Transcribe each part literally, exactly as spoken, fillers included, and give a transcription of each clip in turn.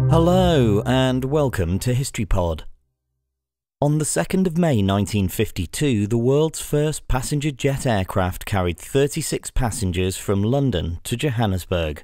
Hello and welcome to HistoryPod. On the second of May nineteen fifty-two, the world's first passenger jet aircraft carried thirty-six passengers from London to Johannesburg.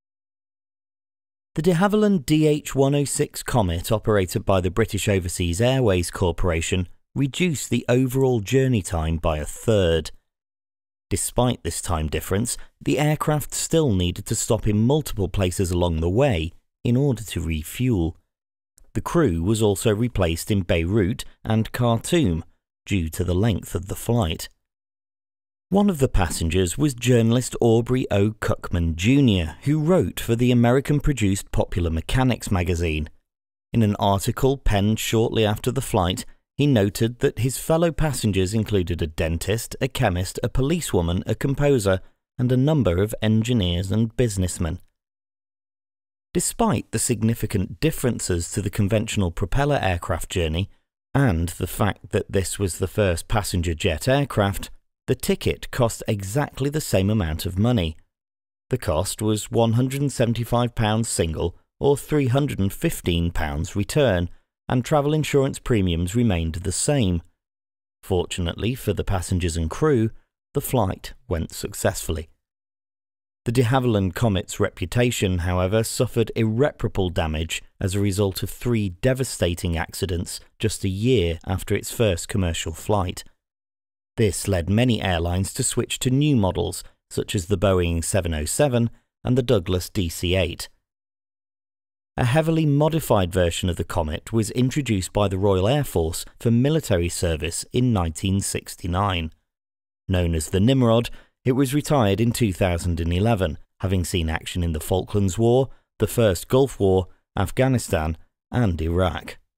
The de Havilland D H one oh six Comet, operated by the British Overseas Airways Corporation, reduced the overall journey time by a third. Despite this time difference, the aircraft still needed to stop in multiple places along the way in order to refuel. The crew was also replaced in Beirut and Khartoum due to the length of the flight. One of the passengers was journalist Aubrey O. Cookman Junior, who wrote for the American-produced Popular Mechanics magazine. In an article penned shortly after the flight, he noted that his fellow passengers included a dentist, a chemist, a policewoman, a composer, and a number of engineers and businessmen. Despite the significant differences to the conventional propeller aircraft journey, and the fact that this was the first passenger jet aircraft, the ticket cost exactly the same amount of money. The cost was one hundred and seventy-five pounds single or three hundred and fifteen pounds return, and travel insurance premiums remained the same. Fortunately for the passengers and crew, the flight went successfully. The de Havilland Comet's reputation, however, suffered irreparable damage as a result of three devastating accidents just a year after its first commercial flight. This led many airlines to switch to new models, such as the Boeing seven oh seven and the Douglas D C eight. A heavily modified version of the Comet was introduced by the Royal Air Force for military service in nineteen sixty-nine. Known as the Nimrod, it was retired in two thousand eleven, having seen action in the Falklands War, the First Gulf War, Afghanistan, and Iraq.